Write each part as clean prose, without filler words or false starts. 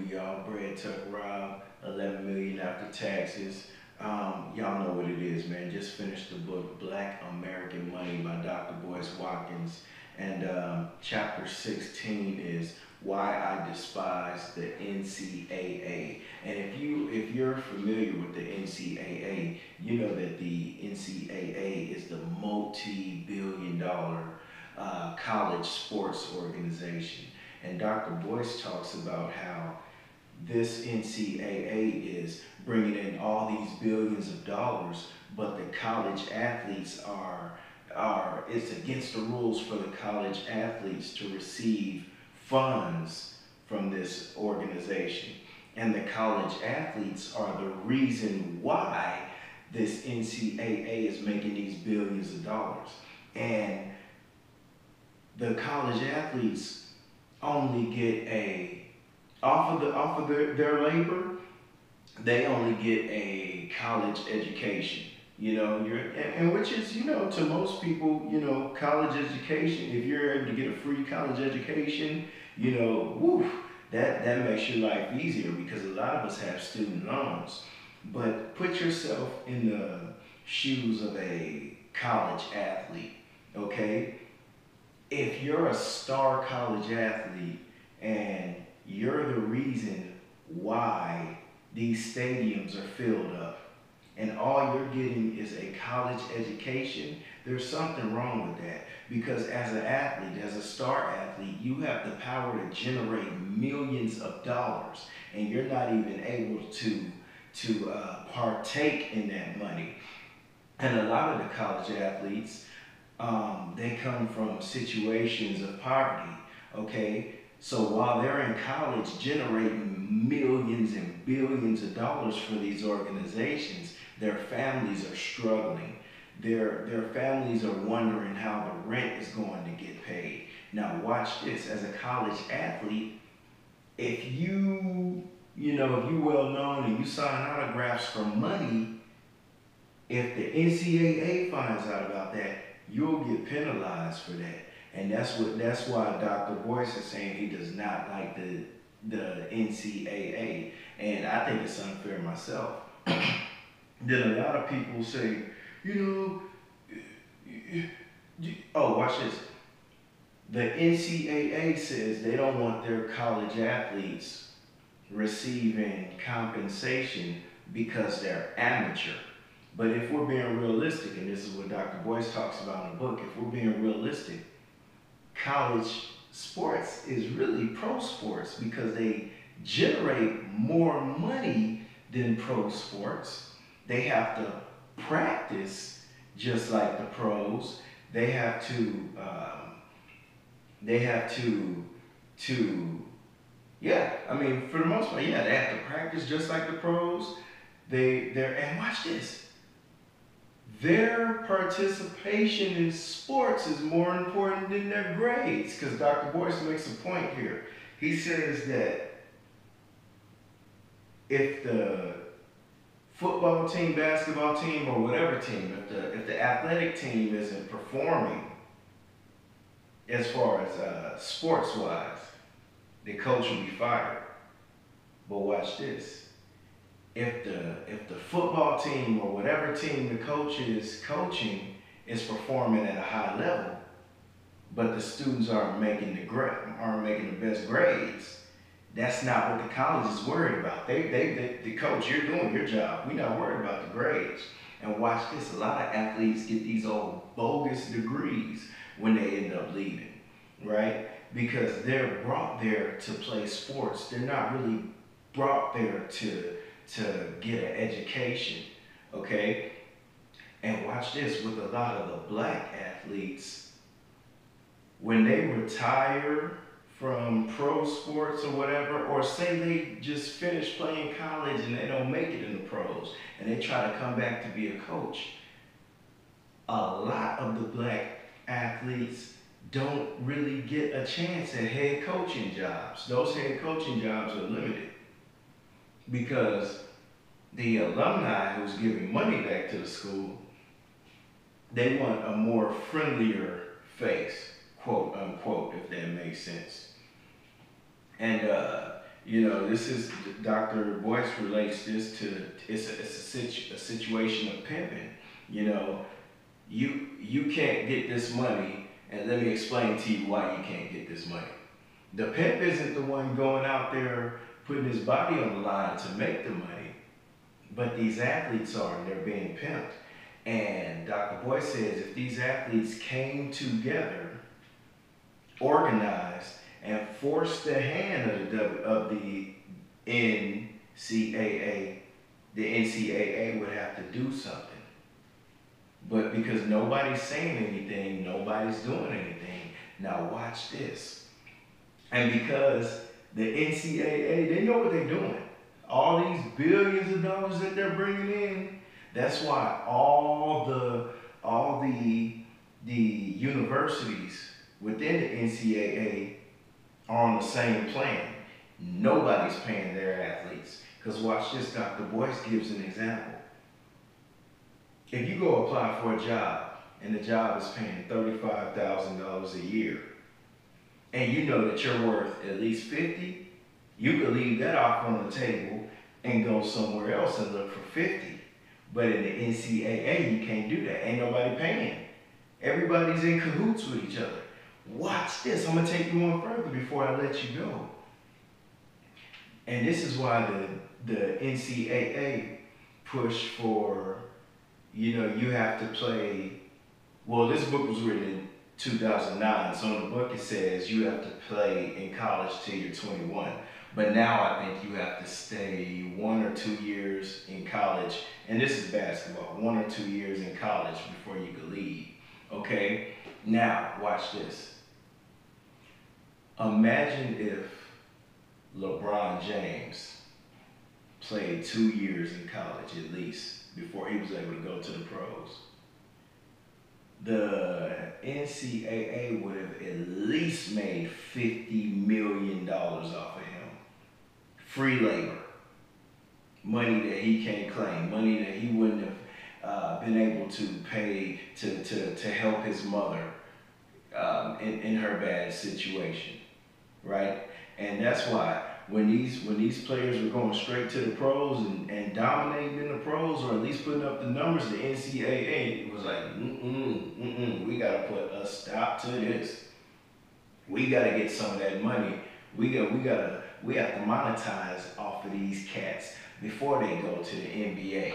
y'all. Bread Tuck Rob, 11 million after taxes. Y'all know what it is, man. Just finished the book Black American Money by Dr. Boyce Watkins, and chapter 16 is why I despise the NCAA. And if you're familiar with the NCAA, you know that the NCAA is the multi-billion-dollar college sports organization. And Dr. Boyce talks about how this NCAA is bringing in all these billions of dollars, but the college athletes are it's against the rules for the college athletes to receive funds from this organization. And the college athletes are the reason why this NCAA is making these billions of dollars. And the college athletes only get their labor, they only get a college education. And which is, to most people, college education, if you're able to get a free college education, woof, that makes your life easier, because a lot of us have student loans. But put yourself in the shoes of a college athlete, okay? If you're a star college athlete and you're the reason why these stadiums are filled up, and all you're getting is a college education, there's something wrong with that. Because as an athlete, as a star athlete, you have the power to generate millions of dollars, and you're not even able to partake in that money. And a lot of the college athletes, they come from situations of poverty, okay? So while they're in college generating millions and billions of dollars for these organizations, their families are struggling. Their families are wondering how the rent is going to get paid. Now watch this, as a college athlete, if if you well known and you sign autographs for money, if the NCAA finds out about that, you'll get penalized for that. And that's why Dr. Boyce is saying he does not like the NCAA. And I think it's unfair myself. Then a lot of people say, oh, watch this. The NCAA says they don't want their college athletes receiving compensation because they're amateur. But if we're being realistic, and this is what Dr. Boyce talks about in the book, if we're being realistic, college sports is really pro sports, because they generate more money than pro sports. They have to practice just like the pros. They have yeah, I mean, for the most part, yeah, they have to practice just like the pros. And watch this. Their participation in sports is more important than their grades, because Dr. Boyce makes a point here. He says that if the football team, basketball team, or whatever team, if the athletic team isn't performing as far as sports-wise, the coach will be fired. But watch this. If the football team or whatever team the coach is coaching is performing at a high level, but the students aren't making the best grades, that's not what the college is worried about. The coach, you're doing your job. We're not worried about the grades. And watch this. A lot of athletes get these old bogus degrees when they end up leaving, right? Because they're brought there to play sports. They're not really brought there to get an education, okay? And watch this, with a lot of the black athletes, when they retire from pro sports or whatever, or say they just finished playing college and they don't make it in the pros, and they try to come back to be a coach, a lot of the black athletes don't really get a chance at head coaching jobs. Those head coaching jobs are limited, because the alumni who's giving money back to the school, they want a more friendlier face, quote unquote, if that makes sense. And You know, this is Dr. Boyce relates this to a situation of pimping. You know, you can't get this money, and let me explain to you why you can't get this money. The pimp isn't the one going out there putting his body on the line to make the money, but these athletes are, and they're being pimped. And Dr. Boyce says if these athletes came together, organized, and forced the hand of the NCAA, the NCAA would have to do something. But because nobody's saying anything, nobody's doing anything. Now watch this. And because the NCAA, they know what they're doing. All these billions of dollars that they're bringing in, that's why all the universities within the NCAA are on the same plan. Nobody's paying their athletes. Because watch this, Dr. Boyce gives an example. If you go apply for a job and the job is paying $35,000 a year, and you know that you're worth at least 50, you could leave that off on the table and go somewhere else and look for 50. But in the NCAA, you can't do that. Ain't nobody paying. Everybody's in cahoots with each other. Watch this. I'm going to take you on further before I let you go. And this is why the NCAA push for, you know, you have to play. Well, this book was written in 2009, so in the book it says you have to play in college till you're 21. But now I think you have to stay 1 or 2 years in college, and this is basketball, 1 or 2 years in college before you could leave. Okay? Now, watch this. Imagine if LeBron James played 2 years in college at least before he was able to go to the pros. The NCAA would have at least made $50 million off of him. Free labor. Money that he can't claim. Money that he wouldn't have been able to pay to help his mother in her bad situation. Right? And that's why when these players were going straight to the pros and dominating in the pros, or at least putting up the numbers, the NCAA was like, we gotta put a stop to this. We gotta get some of that money. We have to monetize off of these cats before they go to the NBA.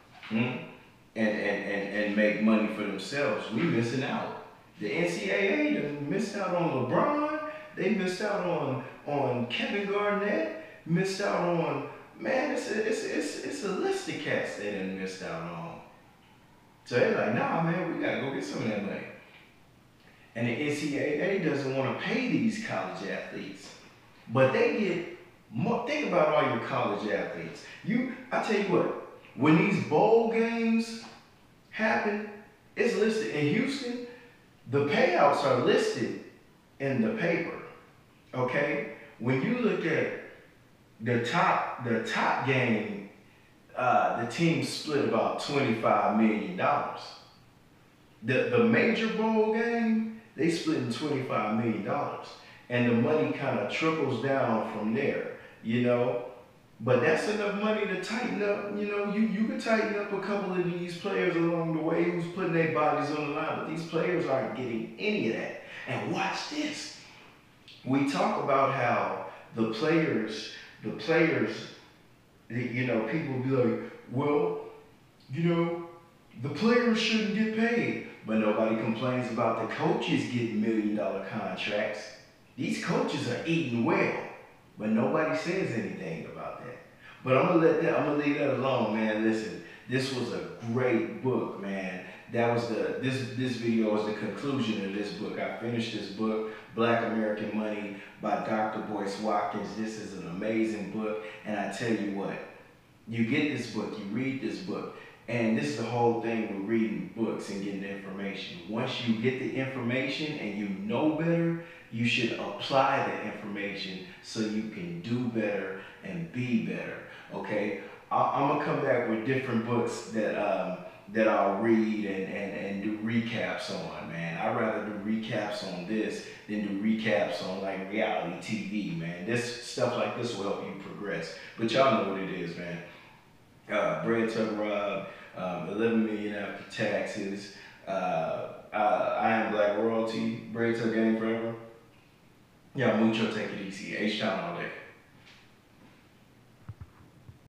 And make money for themselves. We missing out. The NCAA done missed out on LeBron. They missed out on Kevin Garnett. Missed out on, man, it's a list of cats they done missed out on. So they're like, nah, man, we gotta go get some of that money. And the NCAA doesn't want to pay these college athletes, but they get more. Think about all your college athletes. I tell you what, when these bowl games happen, it's listed in Houston. The payouts are listed in the paper. Okay, when you look at the top game, the team split about $25 million. The major bowl game, they split in $25 million, and the money kind of trickles down from there. You know, but that's enough money to tighten up. You know, you can tighten up a couple of these players along the way who's putting their bodies on the line, but these players aren't getting any of that. And watch this. We talk about how the players, you know, people be like, well, you know, the players shouldn't get paid. But nobody complains about the coaches getting $1 million contracts. These coaches are eating well, but nobody says anything about that. But I'm gonna leave that alone, man. Listen, this was a great book, man. That was this video was the conclusion of this book. I finished this book, Black American Money by Dr. Boyce Watkins. This is an amazing book, and I tell you what, you get this book, you read this book, and this is the whole thing with reading books and getting information. Once you get the information and you know better, you should apply the information so you can do better and be better. Okay, I'm gonna come back with different books that I'll read and do recaps on, man. I'd rather do recaps on this than do recaps on like reality TV, man. This stuff like this will help you progress. But y'all know what it is, man. Bread Tuck Rob, 11 million after taxes. I am Black Royalty. Bread Tuck Gang Forever. Yeah, mucho, take it easy. H Town all day.